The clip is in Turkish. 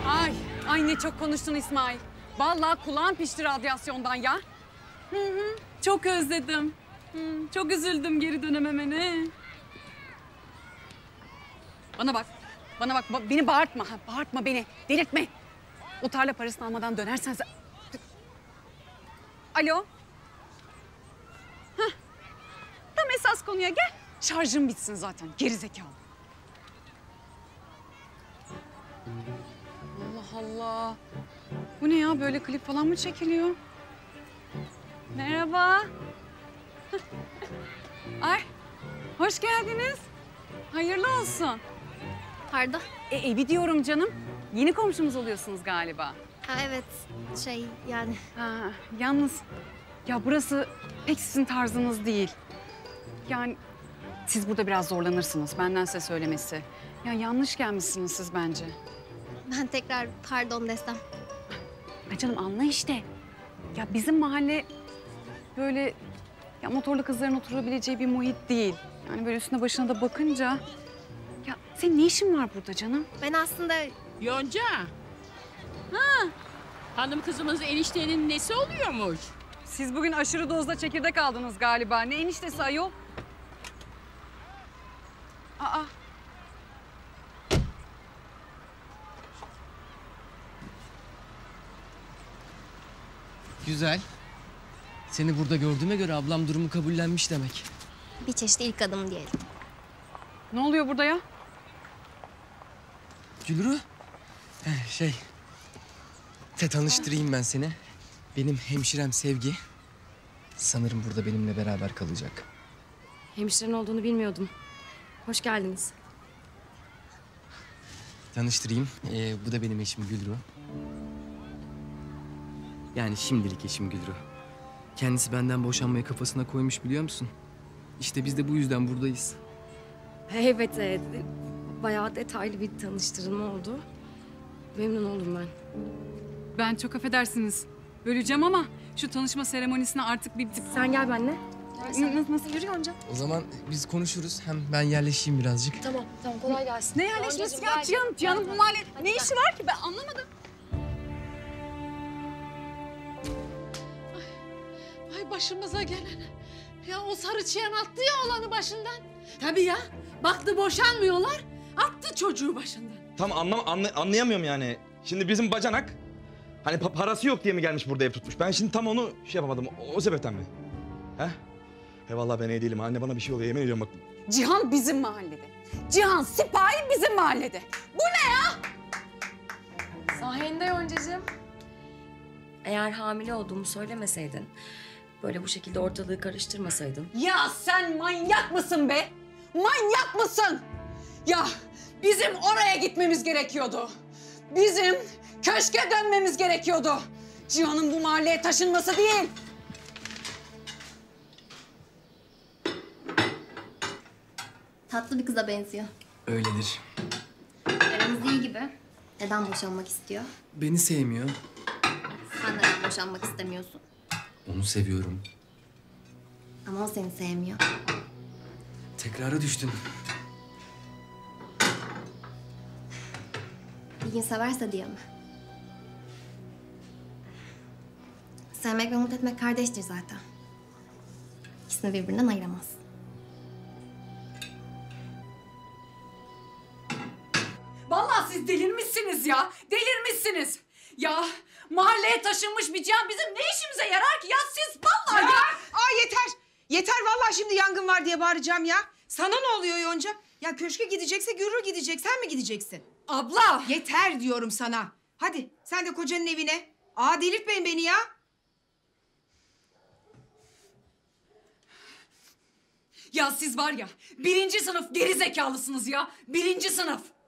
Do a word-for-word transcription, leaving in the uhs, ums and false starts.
Ay, ay ne çok konuştun İsmail. Vallahi kulağım pişti radyasyondan ya. Hı hı, çok özledim. Hı, çok üzüldüm geri dönememene. Bana bak, bana bak, ba- beni bağırtma, ha, bağırtma beni, delirtme. O tarla parasını almadan dönersen sen... Alo? Hah, tam esas konuya gel. Şarjım bitsin zaten, gerizekalı. Allah Allah. Bu ne ya, böyle klip falan mı çekiliyor? Merhaba. Ay, hoş geldiniz. Hayırlı olsun. Pardon. E, evi diyorum canım. Yeni komşumuz oluyorsunuz galiba. Ha, evet, şey yani. Ha, yalnız ya burası pek sizin tarzınız değil. Yani siz burada biraz zorlanırsınız. Benden size söylemesi. Ya yanlış gelmişsiniz siz bence. Ben tekrar pardon desem. Ya canım anla işte. Ya bizim mahalle böyle ya motorlu kızların oturabileceği bir muhit değil. Yani böyle üstüne başına da bakınca... Ya senin ne işin var burada canım? Ben aslında... Yonca. Ha. Hanım kızımız eniştenin nesi oluyormuş? Siz bugün aşırı dozda çekirdek aldınız galiba. Ne eniştesi ayol? Aa. Güzel. Seni burada gördüğüme göre ablam durumu kabullenmiş demek. Bir çeşit ilk adım diyelim. Ne oluyor burada ya? Gülru. Heh, şey. Te tanıştırayım ben seni. Benim hemşirem Sevgi. Sanırım burada benimle beraber kalacak. Hemşiren olduğunu bilmiyordum. Hoş geldiniz. Tanıştırayım. Ee, bu da benim eşim Gülru. Yani şimdilik eşim Gülru. Kendisi benden boşanmayı kafasına koymuş biliyor musun? İşte biz de bu yüzden buradayız. Evet, evet. Bayağı detaylı bir tanıştırma oldu. Memnun oldum ben. Ben çok affedersiniz. Böleceğim ama şu tanışma seremonisine artık bir... Sen gel benimle. Nasıl, nasıl? Yürü Yonca. O zaman biz konuşuruz. Hem ben yerleşeyim birazcık. Tamam, tamam. Kolay gelsin. Ne yerleşmesi Yoncacığım, ya? gel. Cihan'ın, Cihan'ın bu mahalle ne gel. işi var ki? Ben anlamadım. Ay başımıza gelene. Ya o sarı çıyan attı ya olanı başından. Tabii ya. Baktı boşanmıyorlar. Attı çocuğu başından. Tam anlam anla- anlayamıyorum yani. Şimdi bizim bacanak hani pa- parası yok diye mi gelmiş burada ev tutmuş? Ben şimdi tam onu şey yapamadım. O, o sebepten mi? He? He vallahi ben iyi değilim. Anne bana bir şey oluyor yemin ediyorum bak. Cihan bizim mahallede. Cihan sipahi bizim mahallede. Bu ne ya? Sayende Yoncacığım. Eğer hamile olduğumu söylemeseydin, böyle bu şekilde ortalığı karıştırmasaydın. Ya sen manyak mısın be? Manyak mısın? Ya bizim oraya gitmemiz gerekiyordu. Bizim köşke dönmemiz gerekiyordu. Cihan'ın bu mahalleye taşınması değil. Tatlı bir kıza benziyor. Öyledir. Aramız iyi gibi. Neden boşanmak istiyor? Beni sevmiyor. Sen neden boşanmak istemiyorsun? Onu seviyorum. Ama o seni sevmiyor. Tekrara düştün. Bir gün severse diye mi? Sevmek ve umut etmek kardeştir zaten. İkisini birbirinden ayıramaz. Vallahi siz delirmişsiniz ya. Delirmişsiniz. Ya mahalleye taşınmış bir Cihan bizim ne işimize yarar ki? Ya siz vallahi ya. ya. Aa yeter. Yeter vallahi şimdi yangın var diye bağıracağım ya. Sana ne oluyor Yonca? Ya köşke gidecekse Gürür gidecek. Sen mi gideceksin? Abla. Yeter diyorum sana. Hadi sen de kocanın evine. Aa delirtmeyin beni ya. Ya siz var ya birinci sınıf geri zekalısınız ya. Birinci sınıf.